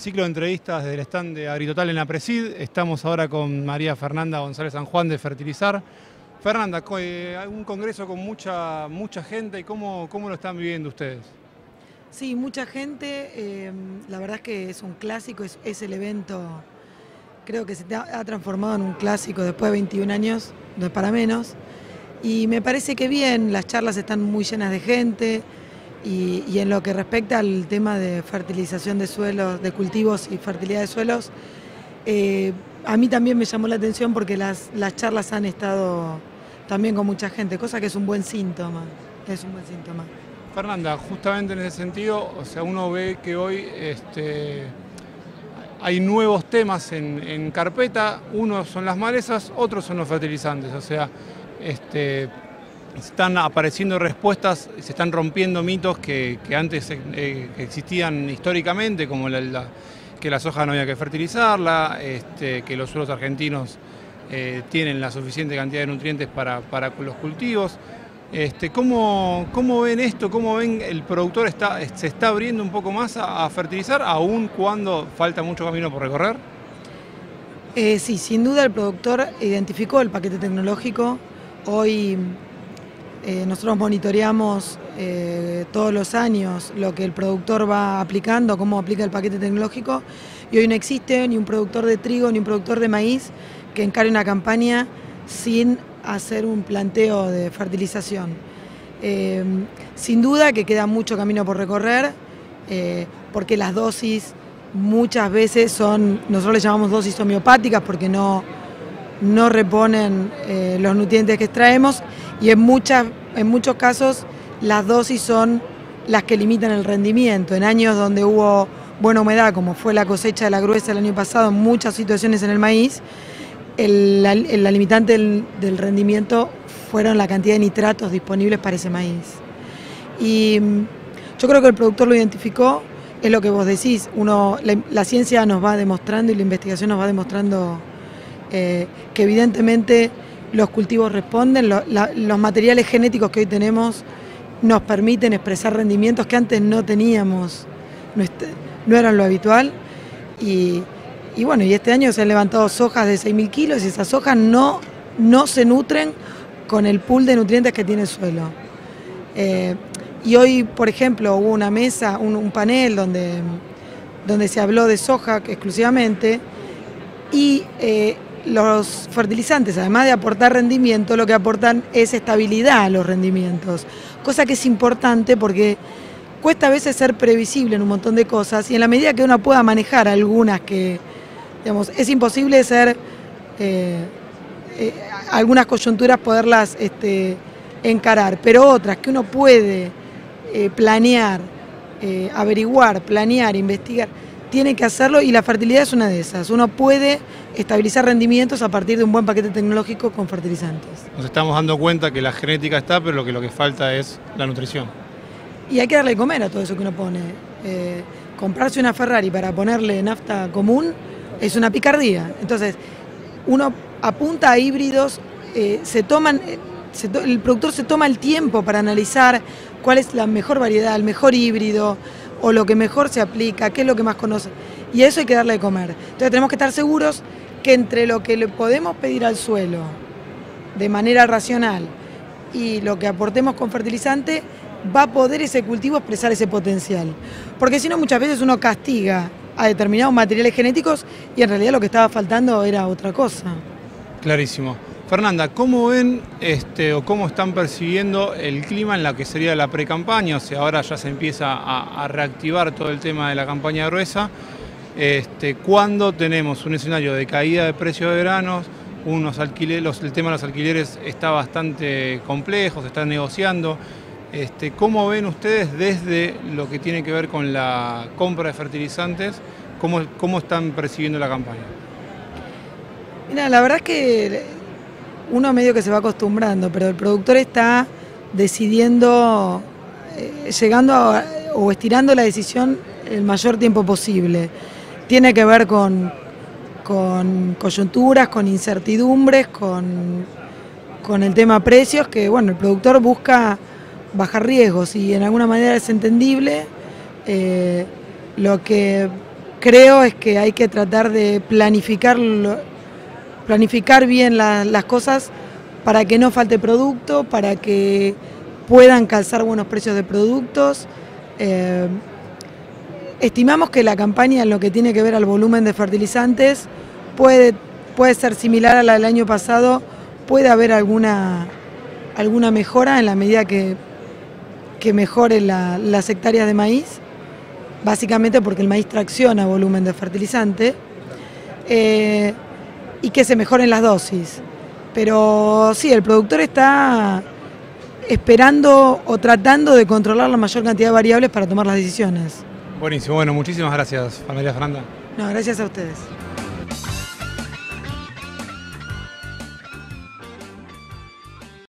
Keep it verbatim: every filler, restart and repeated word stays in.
ciclo de entrevistas del stand de Agritotal en la Presid. Estamos ahora con María Fernanda González San Juan de Fertilizar. Fernanda, un congreso con mucha, mucha gente, ¿y cómo, cómo lo están viviendo ustedes? Sí, mucha gente, eh, la verdad es que es un clásico, es, es el evento, creo que se ha, ha transformado en un clásico después de veintiún años, no es para menos, y me parece que bien, las charlas están muy llenas de gente, y, y en lo que respecta al tema de fertilización de suelos, de cultivos y fertilidad de suelos, eh, a mí también me llamó la atención porque las, las charlas han estado también con mucha gente, cosa que es un buen síntoma, es un buen síntoma. Fernanda, justamente en ese sentido, o sea, uno ve que hoy este, hay nuevos temas en, en carpeta, unos son las malezas, otros son los fertilizantes, o sea, este, están apareciendo respuestas, se están rompiendo mitos que, que antes eh, existían históricamente, como la, la, que la soja no había que fertilizarla, este, que los suelos argentinos eh, tienen la suficiente cantidad de nutrientes para, para los cultivos. Este, ¿cómo, ¿Cómo ven esto? ¿Cómo ven el productor está, se está abriendo un poco más a, a fertilizar, aun cuando falta mucho camino por recorrer? Eh, sí, sin duda el productor identificó el paquete tecnológico. Hoy eh, nosotros monitoreamos eh, todos los años lo que el productor va aplicando, cómo aplica el paquete tecnológico, y hoy no existe ni un productor de trigo ni un productor de maíz que encare una campaña sin hacer un planteo de fertilización. Eh, sin duda que queda mucho camino por recorrer, eh, porque las dosis muchas veces son, nosotros les llamamos dosis homeopáticas porque no, no reponen eh, los nutrientes que extraemos, y en, muchas, en muchos casos las dosis son las que limitan el rendimiento. En años donde hubo buena humedad, como fue la cosecha de la gruesa el año pasado, en muchas situaciones en el maíz, El, el, la limitante del, del rendimiento fueron la cantidad de nitratos disponibles para ese maíz. Y yo creo que el productor lo identificó, es lo que vos decís, uno, la, la ciencia nos va demostrando y la investigación nos va demostrando eh, que evidentemente los cultivos responden, lo, la, los materiales genéticos que hoy tenemos nos permiten expresar rendimientos que antes no teníamos, no, est no eran lo habitual. Y, Y bueno, y este año se han levantado sojas de seis mil kilos y esas sojas no, no se nutren con el pool de nutrientes que tiene el suelo. Eh, y hoy, por ejemplo, hubo una mesa, un, un panel donde, donde se habló de soja exclusivamente, y eh, los fertilizantes, además de aportar rendimiento, lo que aportan es estabilidad a los rendimientos, cosa que es importante porque cuesta a veces ser previsible en un montón de cosas, y en la medida que uno pueda manejar algunas que, digamos, es imposible ser, eh, eh, algunas coyunturas poderlas este, encarar, pero otras que uno puede eh, planear, eh, averiguar, planear, investigar, tiene que hacerlo, y la fertilidad es una de esas. Uno puede estabilizar rendimientos a partir de un buen paquete tecnológico con fertilizantes. Nos estamos dando cuenta que la genética está, pero lo que, lo que falta es la nutrición. Y hay que darle de comer a todo eso que uno pone. Eh, comprarse una Ferrari para ponerle nafta común es una picardía. Entonces, uno apunta a híbridos, eh, se toman, eh, se to el productor se toma el tiempo para analizar cuál es la mejor variedad, el mejor híbrido, o lo que mejor se aplica, qué es lo que más conoce. Y a eso hay que darle de comer. Entonces tenemos que estar seguros que entre lo que le podemos pedir al suelo de manera racional y lo que aportemos con fertilizante, va a poder ese cultivo expresar ese potencial. Porque si no, muchas veces uno castiga a determinados materiales genéticos y en realidad lo que estaba faltando era otra cosa. Clarísimo. Fernanda, ¿cómo ven este, o cómo están percibiendo el clima en la que sería la pre-campaña? O sea, ahora ya se empieza a, a reactivar todo el tema de la campaña gruesa. Este, cuando tenemos un escenario de caída de precios de granos, unos alquileres, los, el tema de los alquileres está bastante complejo, se está negociando. Este, ¿Cómo ven ustedes desde lo que tiene que ver con la compra de fertilizantes? ¿Cómo, cómo están percibiendo la campaña? Mira, la verdad es que uno medio que se va acostumbrando, pero el productor está decidiendo, eh, llegando a, o estirando la decisión el mayor tiempo posible. Tiene que ver con, con coyunturas, con incertidumbres, con, con el tema precios, que bueno, el productor busca bajar riesgos y en alguna manera es entendible. Eh, lo que creo es que hay que tratar de planificar, planificar bien la, las cosas para que no falte producto, para que puedan calzar buenos precios de productos. Eh, estimamos que la campaña en lo que tiene que ver al volumen de fertilizantes puede, puede ser similar a la del año pasado, puede haber alguna, alguna mejora en la medida que, que mejore la, las hectáreas de maíz, básicamente porque el maíz tracciona volumen de fertilizante, eh, y que se mejoren las dosis. Pero sí, el productor está esperando o tratando de controlar la mayor cantidad de variables para tomar las decisiones. Buenísimo, bueno, muchísimas gracias, María Fernanda. No, gracias a ustedes.